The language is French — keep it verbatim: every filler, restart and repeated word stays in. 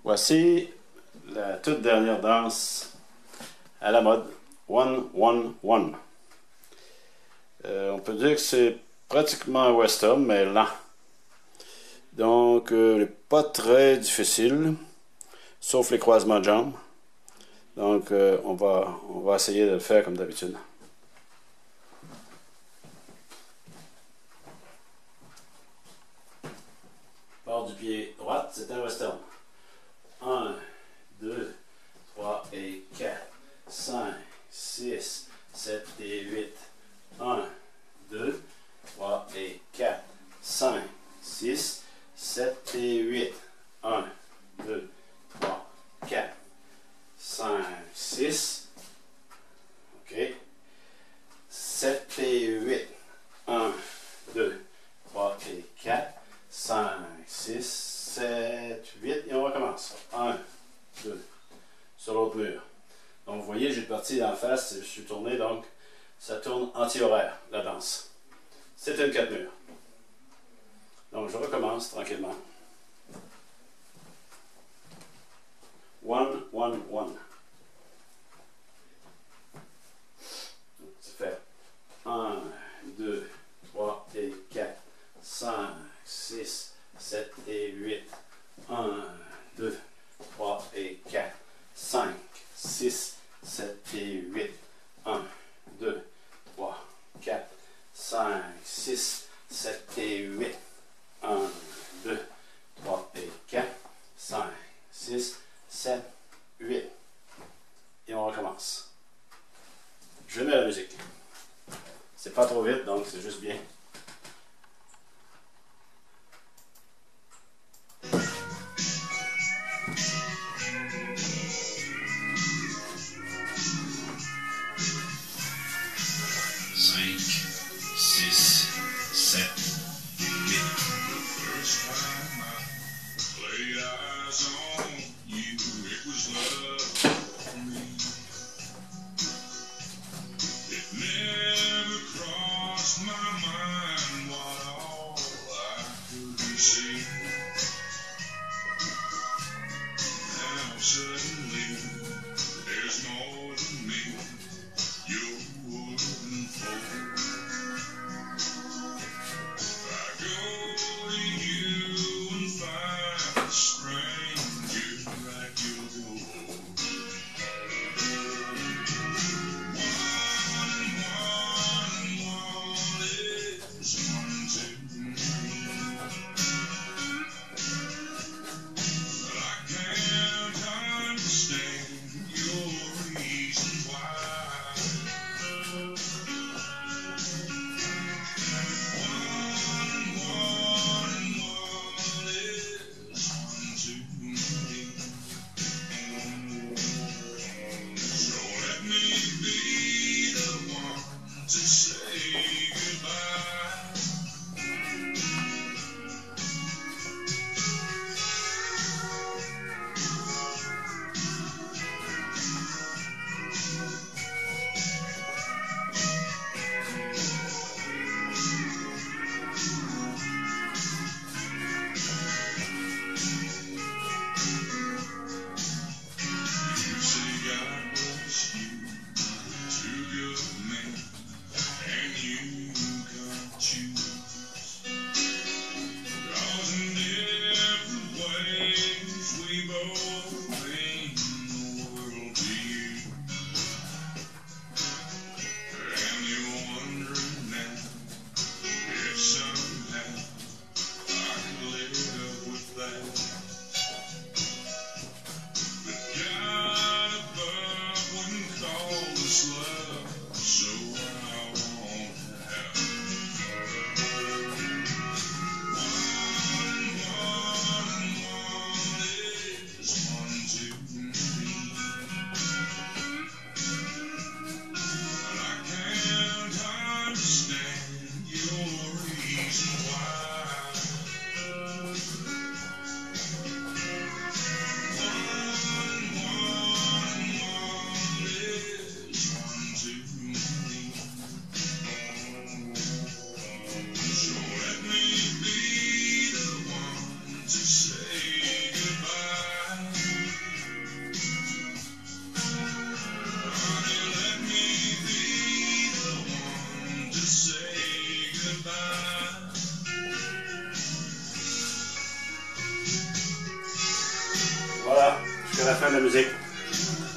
Voici la toute dernière danse à la mode, One, One, One. Euh, on peut dire que c'est pratiquement un western, mais lent. Donc, euh, pas très difficile, sauf les croisements de jambes. Donc, euh, on va, on va essayer de le faire comme d'habitude. Part du pied droit, c'est un western. un, deux, trois et quatre, cinq, six, sept et huit. un, deux, trois et quatre, cinq, six, sept et huit. un, deux, trois, quatre, cinq, six. OK. sept et huit. un, deux, trois et quatre, cinq, six, sept, huit. Et on recommence. un, deux. Sur l'autre mur. Donc, vous voyez, j'ai parti en face, je suis tourné, donc ça tourne anti-horaire, la danse. C'est une quatre murs. Donc, je recommence tranquillement. One, one, one. Ça fait un, deux, trois et quatre, cinq, six, sept et huit. un, deux, trois et quatre, cinq, six, sept et huit. un, deux, trois, quatre, cinq, six, sept et huit. un, deux, trois et quatre, cinq, six, sept, huit. Voilà, jusqu'à la fin de la musique.